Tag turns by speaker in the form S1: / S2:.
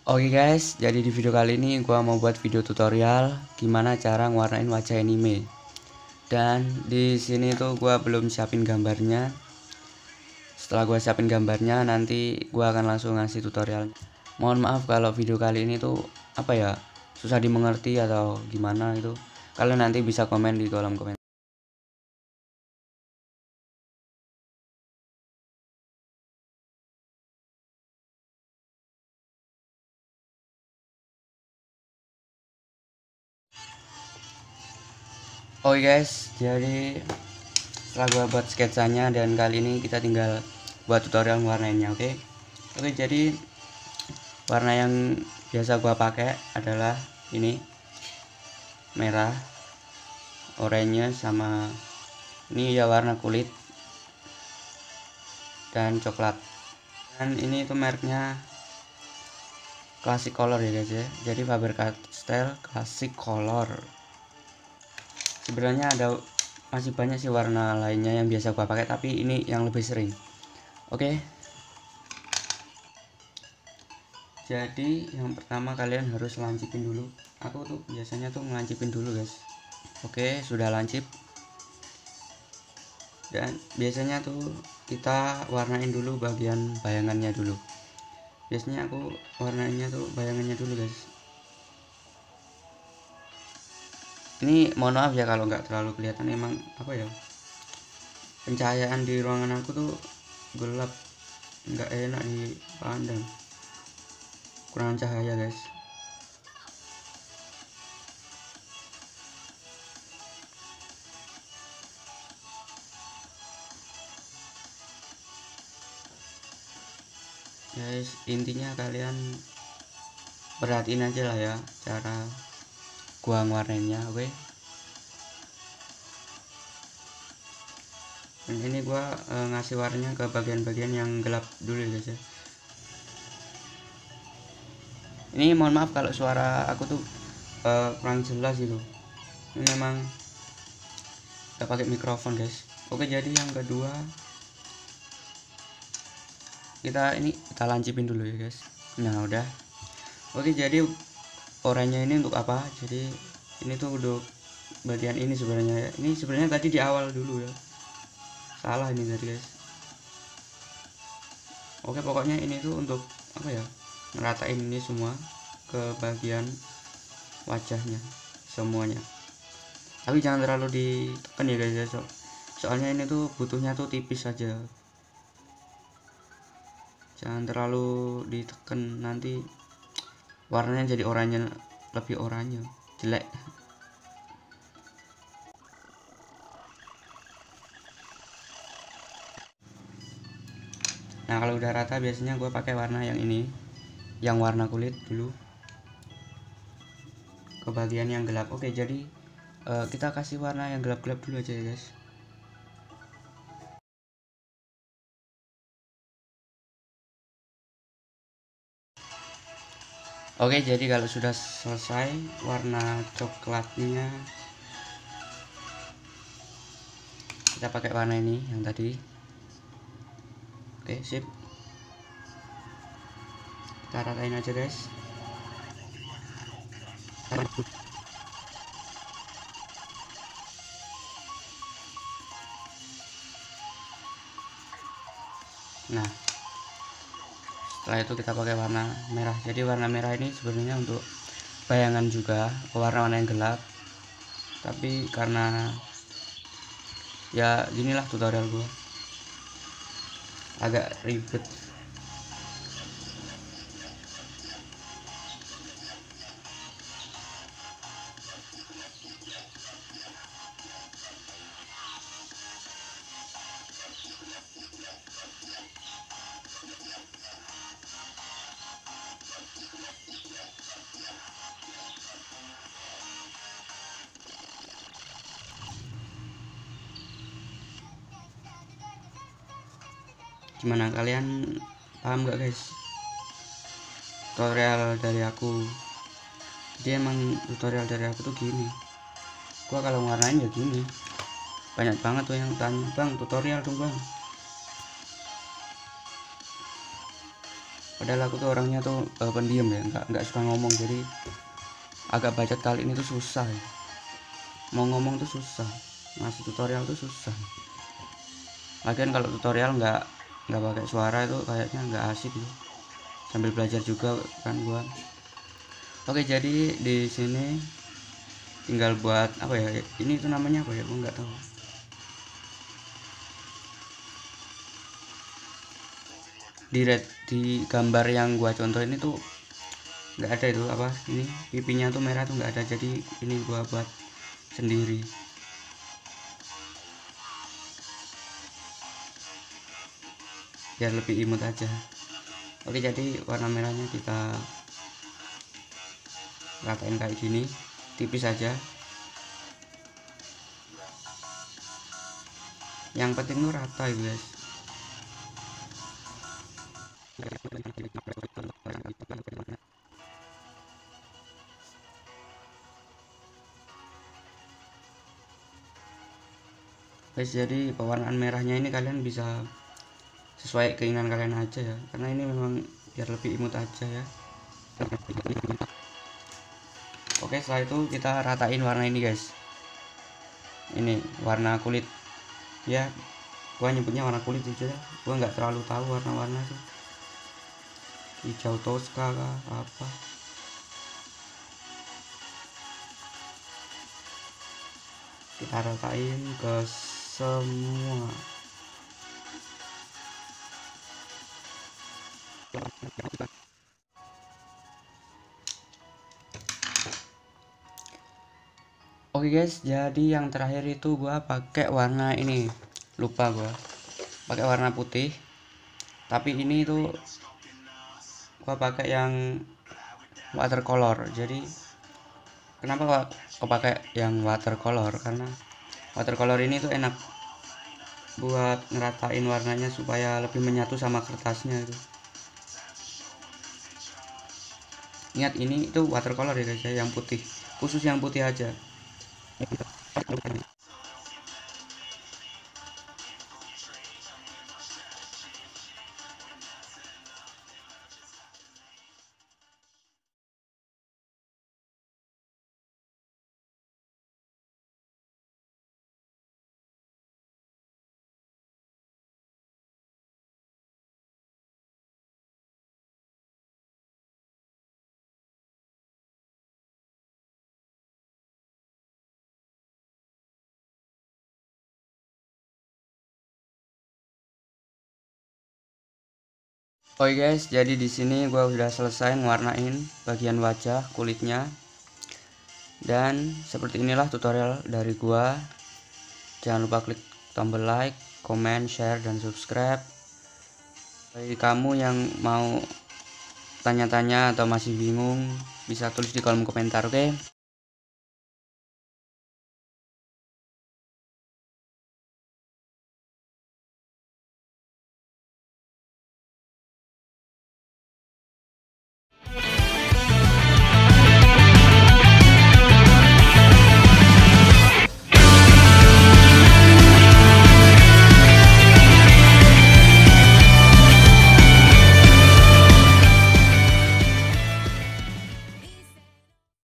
S1: Oke guys, jadi di video kali ini gua mau buat video tutorial gimana cara ngewarnain wajah anime. Dan di sini tuh gua belum siapin gambarnya. Setelah gua siapin gambarnya, nanti gua akan langsung ngasih tutorial. Mohon maaf kalau video kali ini tuh susah dimengerti atau gimana itu. Kalian nanti bisa komen di kolom komentar. Oke guys, jadi setelah gua buat sketsanya dan kali ini kita tinggal buat tutorial warnainnya. Oke, jadi warna yang biasa gua pakai adalah ini, merah, oranye, sama ini ya warna kulit, dan coklat. Dan ini tuh mereknya Classic Color ya guys ya. Jadi Faber-Castell Classic Color. Sebenarnya masih banyak sih warna lainnya yang biasa gua pakai, tapi ini yang lebih sering. Oke. Jadi yang pertama kalian harus lancipin dulu. Aku tuh biasanya tuh ngelancipin dulu guys. Oke, sudah lancip. Dan biasanya tuh kita warnain dulu bagian bayangannya dulu. Biasanya aku warnanya tuh bayangannya dulu guys. Ini mohon maaf ya kalau nggak terlalu kelihatan, emang pencahayaan di ruangan aku tuh gelap, nggak enak dipandang, kurang cahaya guys. Intinya kalian perhatiin aja lah ya cara gua ngewarnainnya. Oke. Dan ini gua ngasih warnanya ke bagian-bagian yang gelap dulu ya guys ya. Ini mohon maaf kalau suara aku tuh kurang jelas gitu. Ini memang gak pakai mikrofon guys. Oke, jadi yang kedua kita lancipin dulu ya guys. Nah udah. Oke, jadi oranye ini untuk apa? Jadi ini tuh untuk bagian ini sebenarnya. Ini sebenarnya tadi di awal dulu ya. Salah ini tadi guys. Oke, pokoknya ini tuh untuk ngeratain ini semua ke bagian wajahnya semuanya. Tapi jangan terlalu ditekan ya guys ya. Soalnya ini tuh butuhnya tuh tipis saja. Jangan terlalu ditekan, nanti warnanya jadi oranye, lebih oranye, jelek. Nah kalau udah rata biasanya gue pakai warna yang ini, yang warna kulit dulu ke bagian yang gelap. Oke, jadi kita kasih warna yang gelap-gelap dulu aja ya guys. Oke, jadi kalau sudah selesai warna coklatnya, kita pakai warna ini yang tadi. Oke, sip. Kita ratain aja guys. Nah, setelah itu kita pakai warna merah. Jadi warna merah ini sebenarnya untuk bayangan juga, warna-warna yang gelap. Tapi karena ya ginilah tutorial gua, agak ribet. Gimana, kalian paham gak guys tutorial dari aku? Jadi emang tutorial dari aku tuh gini, gua kalau warnain ya gini. Banyak banget tuh yang tanya, bang tutorial dong bang. Padahal aku tuh orangnya tuh pendiam ya, nggak suka ngomong, jadi agak bacot kali ini tuh susah ya. Mau ngomong tuh susah, ngasih tutorial tuh susah. Lagian kalau tutorial nggak pakai suara itu kayaknya nggak asik gitu. Sambil belajar juga kan gua. Oke, jadi di sini tinggal buat apa ya? Ini tuh namanya apa ya? Gua nggak tahu. Di gambar yang gua contoh ini tuh nggak ada itu apa? Ini pipinya tuh merah tuh nggak ada. Jadi ini gua buat sendiri. Biar lebih imut aja. Oke, jadi warna merahnya kita ratain kayak gini, tipis aja. Yang penting tuh rata ya guys. Guys, jadi pewarnaan merahnya ini kalian bisa sesuai keinginan kalian aja ya, karena ini memang biar lebih imut aja ya. Oke, setelah itu kita ratain warna ini guys. Ini warna kulit ya, gua nyebutnya warna kulit aja ya. Gua nggak terlalu tahu warna-warna tuh, hijau toska kah apa. Kita ratain ke semua. Oke guys, jadi yang terakhir itu gua pakai warna ini. Lupa gua pakai warna putih. Tapi ini tuh gua pakai yang watercolor. Jadi kenapa kok pakai yang watercolor? Karena watercolor ini tuh enak buat ngeratain warnanya supaya lebih menyatu sama kertasnya itu. Ingat, ini tuh watercolor ya guys ya, yang putih, khusus yang putih aja. Oke guys, jadi di sini gua udah selesai ngewarnain bagian wajah kulitnya. Dan seperti inilah tutorial dari gua. Jangan lupa klik tombol like, comment, share, dan subscribe. Bagi kamu yang mau tanya-tanya atau masih bingung, bisa tulis di kolom komentar, oke?